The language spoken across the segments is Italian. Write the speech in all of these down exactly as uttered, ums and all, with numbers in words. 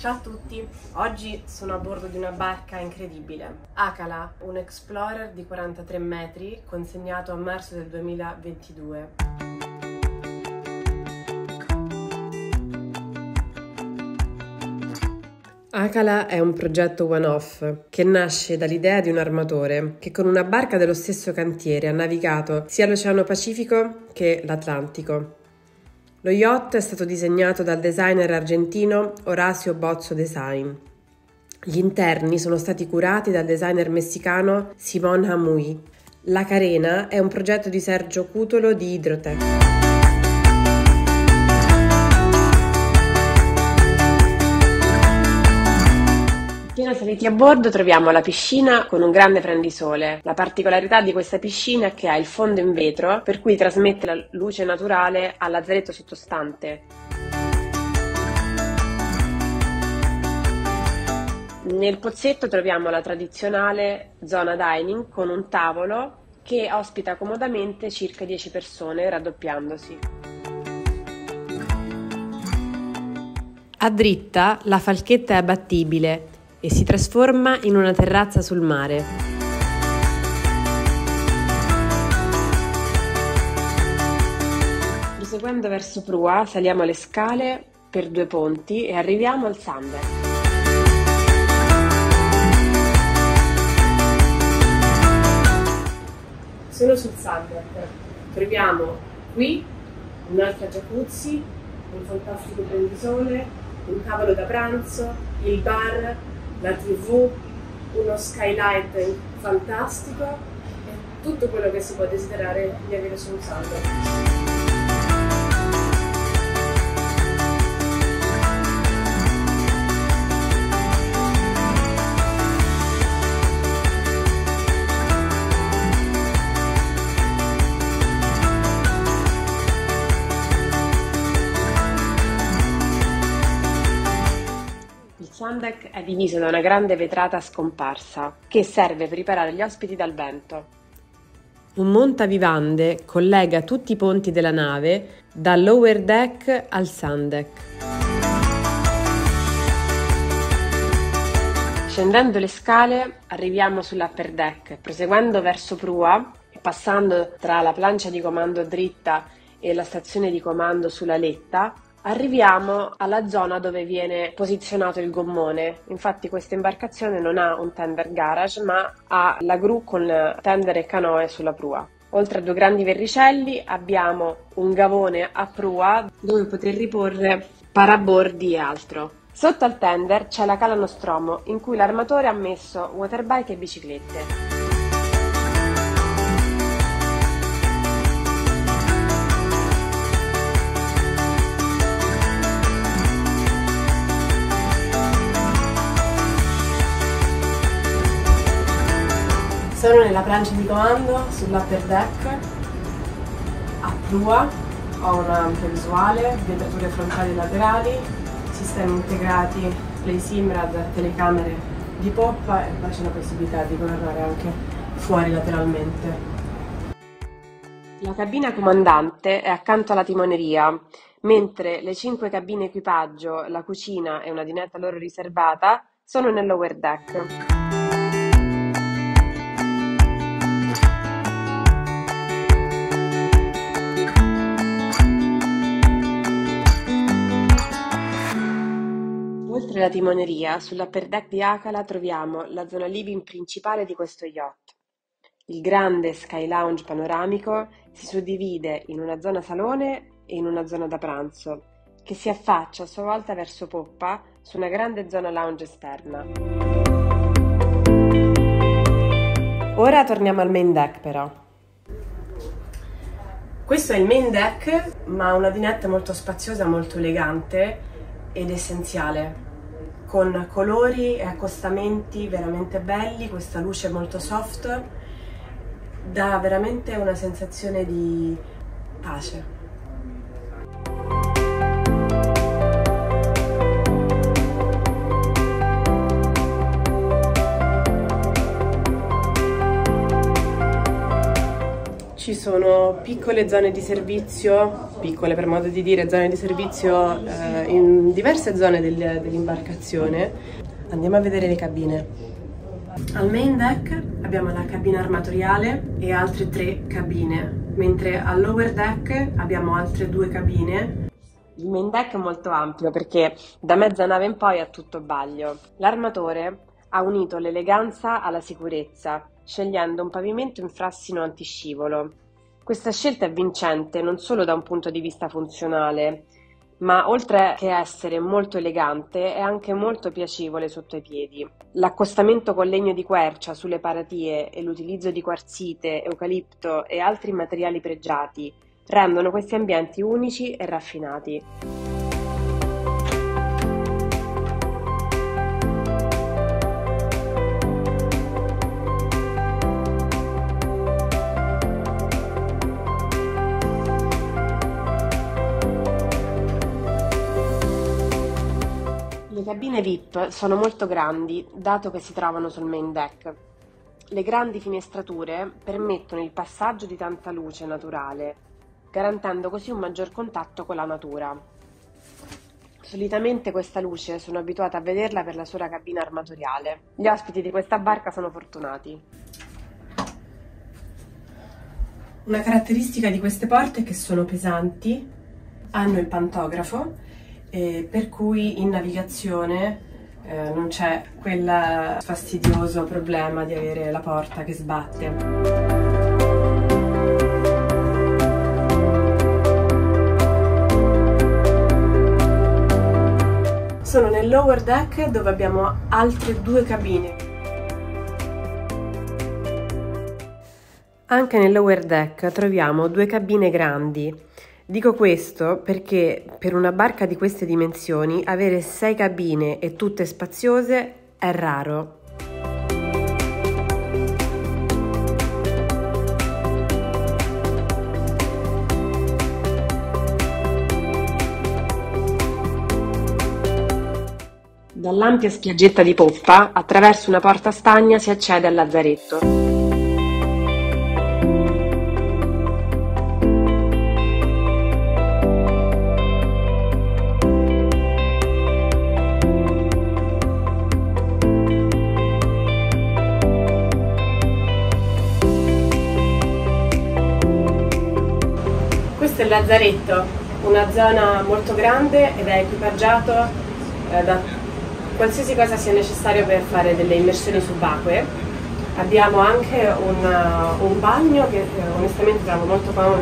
Ciao a tutti, oggi sono a bordo di una barca incredibile, Akala, un Explorer di quarantatré metri consegnato a marzo del duemilaventidue. Akala è un progetto one-off che nasce dall'idea di un armatore che con una barca dello stesso cantiere ha navigato sia l'Oceano Pacifico che l'Atlantico. Lo yacht è stato disegnato dal designer argentino Horacio Bozzo Design. Gli interni sono stati curati dal designer messicano Simón Hamui. La carena è un progetto di Sergio Cutolo di Hydrotec. Appena saliti a bordo troviamo la piscina con un grande prendisole. La particolarità di questa piscina è che ha il fondo in vetro, per cui trasmette la luce naturale al lazzaretto sottostante. Nel pozzetto troviamo la tradizionale zona dining con un tavolo che ospita comodamente circa dieci persone, raddoppiandosi. A dritta la falchetta è abbattibile e si trasforma in una terrazza sul mare. Proseguendo verso prua saliamo le scale per due ponti e arriviamo al Sander. Sono sul Sander, troviamo qui un'altra jacuzzi, un fantastico prendisole, un tavolo da pranzo, il bar, la tivù, uno skylight fantastico e tutto quello che si può desiderare di avere su un Sander. Il Sundeck è diviso da una grande vetrata scomparsa che serve per riparare gli ospiti dal vento. Un montavivande collega tutti i ponti della nave dal lower deck al Sundeck. Scendendo le scale arriviamo sull'upper deck, proseguendo verso prua e passando tra la plancia di comando dritta e la stazione di comando sulla letta. Arriviamo alla zona dove viene posizionato il gommone. Infatti questa imbarcazione non ha un tender garage ma ha la gru con tender e canoe sulla prua. Oltre a due grandi verricelli abbiamo un gavone a prua dove poter riporre parabordi e altro. Sotto al tender c'è la cala Nostromo in cui l'armatore ha messo waterbike e biciclette. Sono nella plancia di comando sull'upper deck, a prua, ho un'ampia visuale, vetrature frontali e laterali, sistemi integrati, play simrad, telecamere di poppa e poi c'è la possibilità di governare anche fuori lateralmente. La cabina comandante è accanto alla timoneria, mentre le cinque cabine equipaggio, la cucina e una dinetta loro riservata sono nel lower deck. Oltre alla timoneria, sull'upper deck di Akala troviamo la zona living principale di questo yacht. Il grande sky lounge panoramico si suddivide in una zona salone e in una zona da pranzo, che si affaccia a sua volta verso poppa su una grande zona lounge esterna. Ora torniamo al main deck però. Questo è il main deck, ma una dinetta molto spaziosa, molto elegante ed essenziale, con colori e accostamenti veramente belli. Questa luce molto soft dà veramente una sensazione di pace. Ci ci sono piccole zone di servizio, piccole per modo di dire, zone di servizio eh, in diverse zone del, dell'imbarcazione. Andiamo a vedere le cabine. Al main deck abbiamo la cabina armatoriale e altre tre cabine, mentre al lower deck abbiamo altre due cabine. Il main deck è molto ampio perché da mezza nave in poi ha tutto baglio. L'armatore ha unito l'eleganza alla sicurezza, scegliendo un pavimento in frassino antiscivolo. Questa scelta è vincente non solo da un punto di vista funzionale, ma oltre che essere molto elegante è anche molto piacevole sotto i piedi. L'accostamento con legno di quercia sulle paratie e l'utilizzo di quarzite, eucalipto e altri materiali pregiati rendono questi ambienti unici e raffinati. Le cabine V I P sono molto grandi, dato che si trovano sul main deck. Le grandi finestrature permettono il passaggio di tanta luce naturale, garantendo così un maggior contatto con la natura. Solitamente questa luce sono abituata a vederla per la sola cabina armatoriale. Gli ospiti di questa barca sono fortunati. Una caratteristica di queste porte è che sono pesanti, hanno il pantografo, eh, per cui in navigazione eh, non c'è quel fastidioso problema di avere la porta che sbatte. Sono nel lower deck dove abbiamo altre due cabine. Anche nel lower deck troviamo due cabine grandi. Dico questo perché per una barca di queste dimensioni avere sei cabine e tutte spaziose è raro. Dall'ampia spiaggetta di poppa, attraverso una porta stagna si accede al lazzaretto. Questo è il lazzaretto, una zona molto grande ed è equipaggiato eh, da qualsiasi cosa sia necessario per fare delle immersioni subacquee. Abbiamo anche un, uh, un bagno che eh, onestamente trovo molto comodo.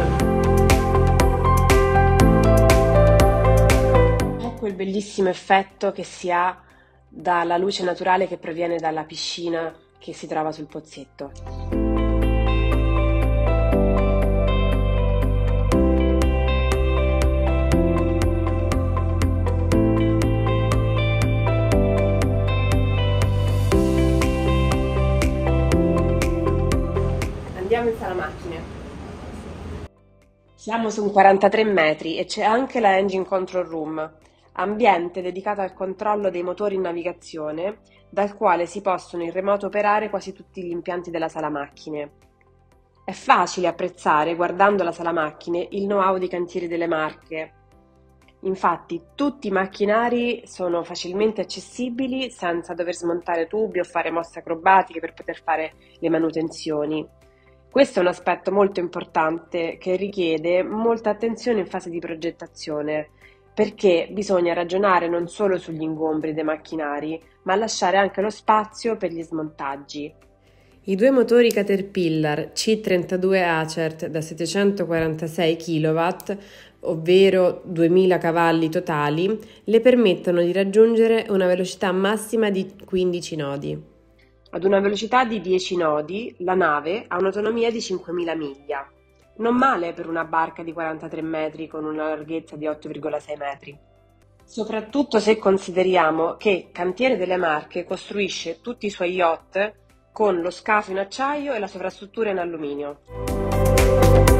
Ecco il bellissimo effetto che si ha dalla luce naturale che proviene dalla piscina che si trova sul pozzetto. Andiamo in sala macchine. Siamo su un quarantatré metri e c'è anche la Engine Control Room, ambiente dedicato al controllo dei motori in navigazione, dal quale si possono in remoto operare quasi tutti gli impianti della sala macchine. È facile apprezzare, guardando la sala macchine, il know-how dei cantieri delle Marche. Infatti, tutti i macchinari sono facilmente accessibili senza dover smontare tubi o fare mosse acrobatiche per poter fare le manutenzioni. Questo è un aspetto molto importante che richiede molta attenzione in fase di progettazione, perché bisogna ragionare non solo sugli ingombri dei macchinari, ma lasciare anche lo spazio per gli smontaggi. I due motori Caterpillar C trentadue Acert da settecentoquarantasei chilowatt, ovvero duemila cavalli totali, le permettono di raggiungere una velocità massima di quindici nodi. Ad una velocità di dieci nodi, la nave ha un'autonomia di cinquemila miglia. Non male per una barca di quarantatré metri con una larghezza di otto virgola sei metri. Soprattutto se consideriamo che Cantiere delle Marche costruisce tutti i suoi yacht con lo scafo in acciaio e la sovrastruttura in alluminio.